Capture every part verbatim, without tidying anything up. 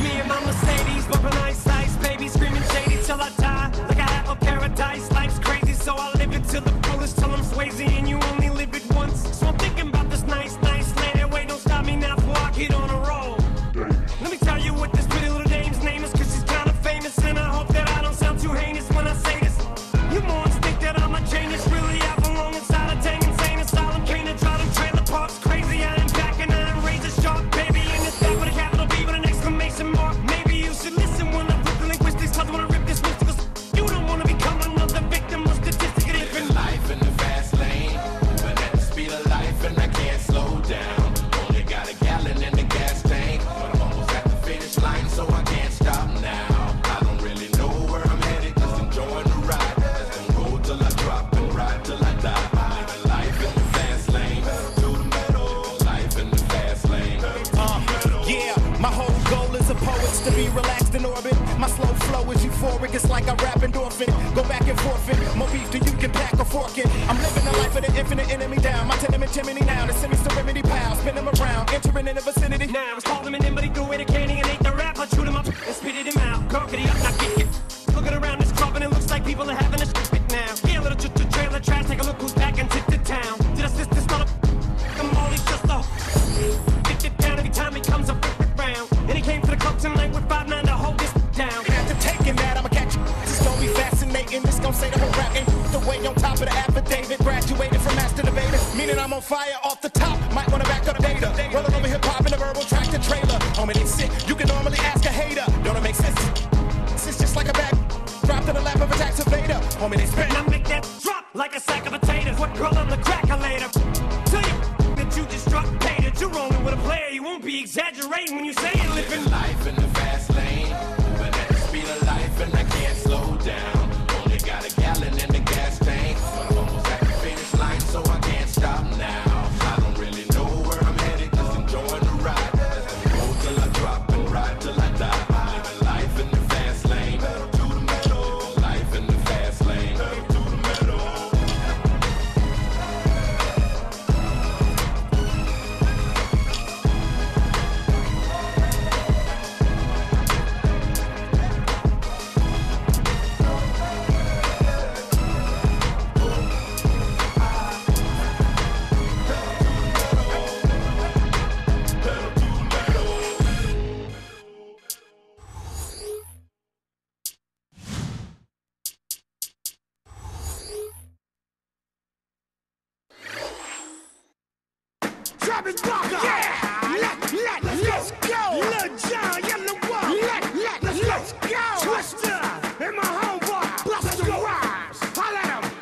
me and my Mercedes, bumping ice ice, baby, screaming shady till I die. Like I have a paradise, life's crazy, so I live it till the fullest, till I'm Swayze, and you only live it once. So I'm thinking about this nice, nice lady. Wait, don't stop me now before I get on a roll. Let me tell you what this pretty little dame's name is, cause she's kinda famous, and I hope that I don't sound too heinous when I say this. You morons think that I'm a genius, really I belong inside a dang insane asylum. Can't I drive them trailer parks crazy? I am back and I am razor sharp, baby, in this back with a capital B with an exclamation mark. Maybe you should listen when I flip the linguistics, cause I wanna rip this mystical. You don't wanna become another victim of statistic. Living life in the fast lane, but at the speed of life and I can't slow down. Only got a gallon in the gas tank, but I'm almost at the finish line, so I can't stop now. I don't really know where I'm headed, just enjoying the ride. Just gonna go till I drop and ride till I die. I'm living life in the fast lane, to the metal. Life in the fast lane, Uh, yeah, my whole goal as a poet's to be relaxed in orbit. My slow flow is euphoric, it's like I rap endorphin. Go back and forfeit, more beef than you can pack or fork it. I'm living the life of the infinite enemy down. My tenement chimney now, the semi-serenity pal. Spin them around, entering in the vicinity. Now, it's called him an in, but he threw away the candy and ate the rap. I chewed him up and spitted him out. Gawkity up, now get it. Looking around this club and it looks like people are having a shit now. Yeah, little ch- ch- trailer trash, take a look who's back into the town. Did I assist this mother? I'm all he's just a get it down every time he comes up around. And he came to the club tonight with five nine to hold this down. After taking that, I'ma catch you. This gon' be fascinating. This gon' say the whole rap ain't the way on top of the affidavit. Graduated from master debater, meaning I'm on fire off the top. Might wanna back up the data. Rolling over hip hop in a verbal tractor trailer. Homie, they sick. You can normally ask a hater. Don't it make sense? It's just like a bag dropped in the lap of a tax evader. Homie, they spit. And I make that drop like a sack of potatoes. What girl on the cracker later? Tell you that you just struck pay, that you're rolling with a player. You won't be exaggerating when you say you're living living life in the fast lane, but at the speed of life and I can't slow down. Only got a gallon in the gas tank, but I'm almost at the finish line, so I can't stop now. I don't really know where I'm headed, just enjoying the ride. Just gonna go till I drop and ride till I die. I'm living life in the fast lane, to the metal. Life in the fast lane, to the metal. Travis Barker. Yeah. Let, let, let's go. Lil Jon, Yellow Wolf. Let, let, let's go. Twister and my homeboy. Busta Rhymes. Holla at 'em.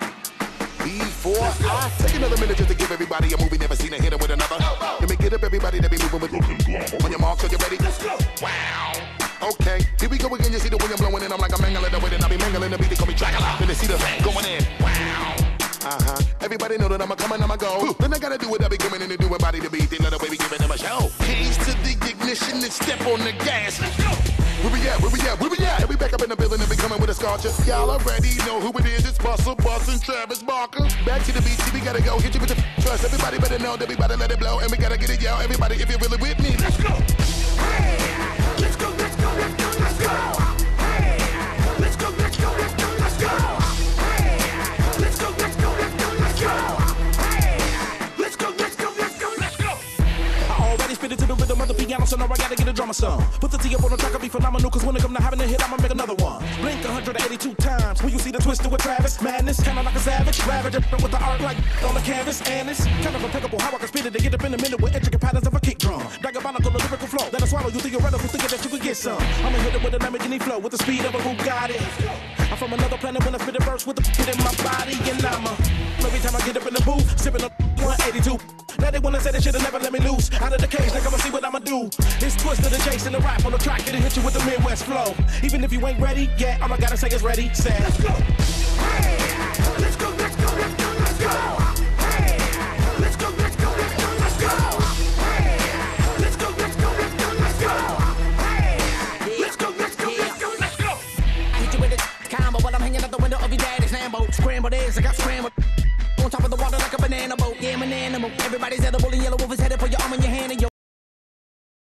Before I take another minute just to give everybody a movie never seen a hitter with another. Let me get up everybody that be moving with. On your mark, so you ready? Let's go. Wow. Okay, here we go again. You see the wind blowing in. I'm like a mangling the way that I be mangling the beat. They call me Dracula. Then they see the going in. Wow. Uh-huh. Everybody know that I'm a coming, I'm a go. Then I gotta do what I be coming in and doing body to beat. They love the way we giving them a show. Keys to the ignition and step on the gas. Let's go. Where we at? Where we at? Where we at? And we back up in the building and be coming with a sculpture. Y'all already know who it is. It's Busta Bus and Travis Barker. Back to the beat, we gotta go. Hit you with the trust. Everybody better know that we about to let it blow. And we gotta get it, yo. Everybody, if you're really with me, let's go. Hey, let's go, let's go, let's go, let's go. Hey, let's go, let's go, let's go, let's go. Hey, let's go, let's go, let's go, let's go. Hey, let's go, let's go, let's go, let's go. I already spit it to the rhythm of the piano, so now I gotta get a drummer some. Put the T up on the track, I'll be phenomenal, cause when it come to having a hit, I'ma make another one. Blink one hundred eighty-two times, when you see the twister with Travis. Madness, kinda like a savage, ravage, with the art like on the canvas. And it's kind of impeccable how I can spit it to get up in the minute with intricate patterns of a kick drum. Diabolical lyrical flow, let us swallow you theoretical, thinking that you could get some. I'ma hit it with a Lamborghini flow, with the speed of a Bugatti. I'm from another planet when I spit a verse with the shit in my body. And I'ma, every time I get up in the booth, sipping a one eighty-two. Now they wanna say they should've never let me loose. Out of the cage, now come and see what I'ma do. It's Twister, the chase, and the rap on the track, it'll hit you with the Midwest flow. Even if you ain't ready, yeah, all I gotta say is ready, set. Let's go. Hey, let's go, let's go, let's go, let's go. Hey, let's go, let's go, let's go, let's go. Hey, let's go, let's go, let's go, let's go. Hey, let's go, let's go, let's go, let's go. I hit you with a combo while I'm hanging out the window of your daddy's Lambo. Scrambled eggs, I got scrambled on top of the water like a banana boat. Yeah, I'm an animal. Everybody's edible.